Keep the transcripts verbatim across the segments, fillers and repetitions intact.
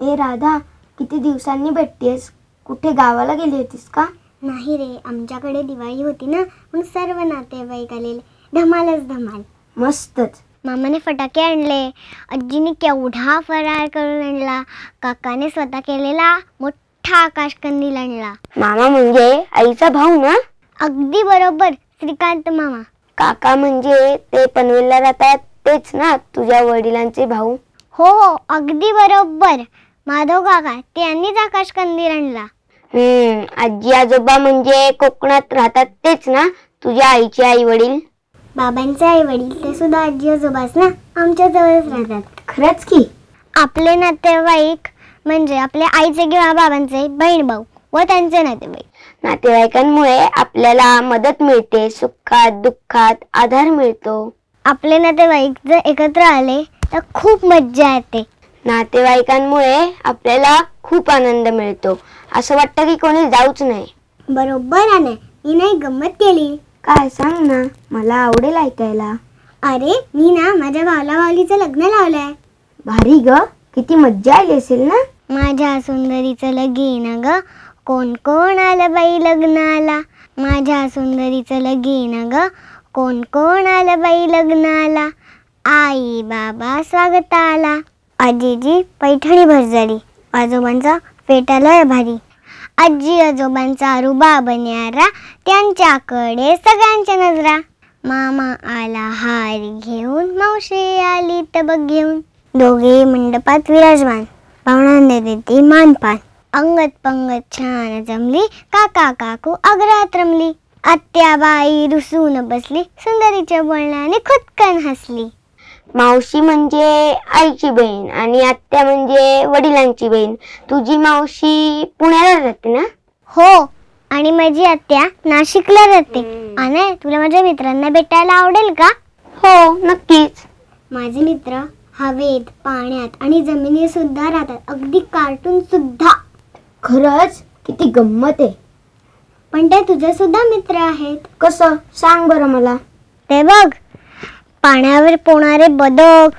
ए राधा, किती दिवसांनी भेटतेस? कुठे गावाला गेली होतीस का? नाही रे, आमच्याकडे दिवाळी होती ना, म्हणून सर्व नातेवाईक आलेले. धमालच धमाल. मस्तच. मामाने फटाके आणले, आजीने केवढा फराळ करून आणला, काकाने स्वतः केलेला मोठा आकाशकंदील आणला. मामा म्हणजे आईचा भाऊ ना? अगदी बरोबर, श्रीकांत मामा. काका म्हणजे ते पनवेलला राहतात तेच ना, तुझ्या वडिलांचे भाऊ? हो हो, अगदी बरोबर, माधव काका. त्यांनीच आकाशकंदील आणला. हम्म आजी आजोबा म्हणजे कोकणात राहतात तेच ना, तुझ्या आईचे आई वडील? बाबांचे आई वडील ते सुद्धा आजी आजोबाच ना, आमच्या जवळच राहतात. खरंच की? आपले नातेवाईक म्हणजे आपल्या आईचे किंवा बाबांचे बहीण भाऊ व त्यांचे नातेवाईक. नातेवाईकांमुळे आपल्याला मदत मिळते, सुखात दुःखात आधार मिळतो. आपले नातेवाईक जर एकत्र आले तर खूप मज्जा येते. नातेवाईकांमुळे आपल्याला खूप आनंद मिळतो, असं वाटतं की कोणी जाऊच नाही. बरोबर आहे, मी नाही गंमत केली. काय सांग ना, मला आवडेल ऐकायला. अरे मी ना माझ्या भावला भावलीचं लग्न लावलंय. भारी ग, किती मज्जा आली असेल ना? माझ्या सुंदरीचं लगीन ग, कोण कोण आलं बाई लग्नाला. माझ्या सुंदरीचं लगीन ग, कोण कोण आलं बाई लग्नाला. आई बाबा स्वागताला. आजीजी पैठणी भरजारी, आजोबांचा फेटालय भारी. आजी आजोबांचा रुबाब न्यारा, त्यांच्याकडे सगळ्यांच्या नजरा. मामा आला हार घेऊन, मावशी आली तबक घेऊन. दोघे मंडपात विराजमान, पाहुण्यांना देते मानपान. अंगत पंगत छान जमली, काका काकू अग्रात रमली. आत्याबाई रुसून बसली, सुंदरीच्या बोलण्याने खुदकन हसली. मावशी म्हणजे आईची बहीण आणि आत्या म्हणजे वडिलांची बहीण. तुझी मावशी पुण्याला राहते ना? हो, आणि माझी आत्या नाशिकला राहते. आणि तुला माझ्या मित्रांना भेटायला आवडेल का? हो नक्कीच. माझे मित्र हवेत, पाण्यात आणि जमिनीवर सुद्धा राहतात, अगदी कार्टून सुद्धा. खरंच किती गंमत आहे. पण ते तुझे सुद्धा मित्र आहेत. कसं सांग बरं मला. ते बघ, पाण्यावर पोहणारे बदक,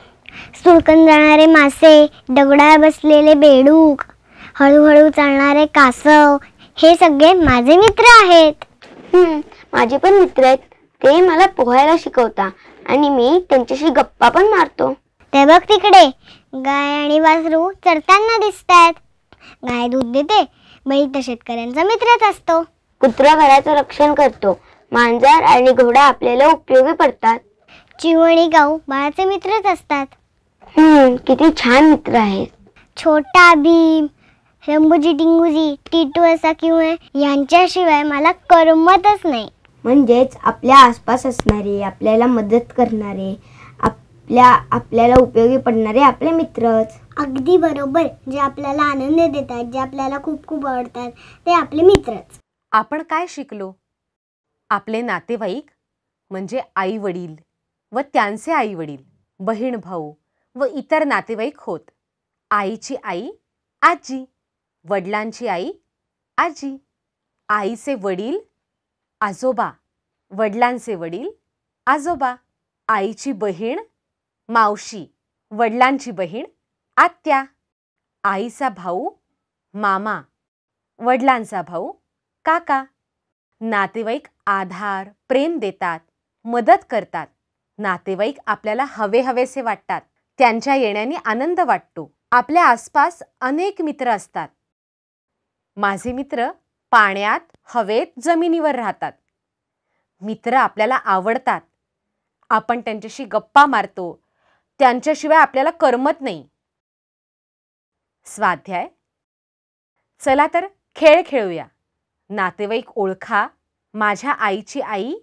सुळकन जाणारे मासे, दगडावर बसलेले बेडूक, हळूहळू चालणारे कासव, हे सगळे माझे मित्र आहेत. हम्म माझे पण मित्र आहेत. ते मला पोहायला शिकवतात आणि मी त्यांच्याशी गप्पा पण मारतो. ते बघ तिकडे, गाय आणि वासरू चरताना दिसतात. गाय दूध देते, बैल तर शेतकऱ्यांचा मित्रच असतो. कुत्रा घराचं रक्षण करतो, मांजर आणि घोडा आपल्याला उपयोगी पडतात. चिव आणि गाऊ बाळाचे मित्रच असतात. हम्म किती छान मित्र आहेत. छोटा भीम, रंबूजी टिंगूजी, टिटू असा किंवा यांच्याशिवाय मला करमतच नाही. म्हणजेच आपल्या आसपास असणारे, आपल्याला मदत करणारे, आपल्या आपल्याला उपयोगी पडणारे आपले मित्रच. अगदी बरोबर, जे आपल्याला आनंद देतात, जे आपल्याला खूप खूप आवडतात, ते आपले मित्रच. आपण काय शिकलो? आपले नातेवाईक म्हणजे आई वडील व त्यांचे आई वडील, बहीण भाऊ व इतर नातेवाईक होत. आईची आई आजी, वडिलांची आई आजी, आईचे वडील आजोबा, वडिलांचे वडील आजोबा, आईची बहीण मावशी, वडिलांची बहीण आत्या, आईचा भाऊ मामा, वडिलांचा भाऊ काका. नातेवाईक आधार, प्रेम देतात, मदत करतात. नातेवाईक आपल्याला हवे हवेसे वाटतात, त्यांच्या येण्याने आनंद वाटतो. आपल्या आसपास अनेक मित्र असतात. माझे मित्र पाण्यात, हवेत, जमिनीवर राहतात. मित्र आपल्याला आवडतात. आपण त्यांच्याशी गप्पा मारतो, त्यांच्याशिवाय आपल्याला करमत नाही. स्वाध्याय. चला तर खेळ खेळूया. नातेवाईक ओळखा. माझ्या आईची आई,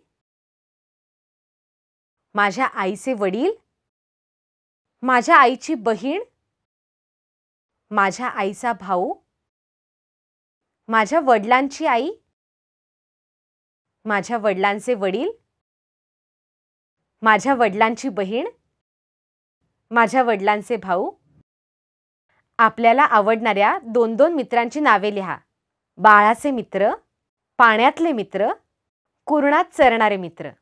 माझ्या आईचे वडील, माझ्या आईची बहीण, माझ्या आईचा भाऊ, माझ्या वडिलांची आई, माझ्या वडिलांचे वडील, माझ्या वडिलांची बहीण, माझ्या वडिलांचे भाऊ. आपल्याला आवडणाऱ्या दोन दोन मित्रांची नावे लिहा. बाळाचे मित्र, पाण्यातले मित्र, कुरणात चरणारे मित्र.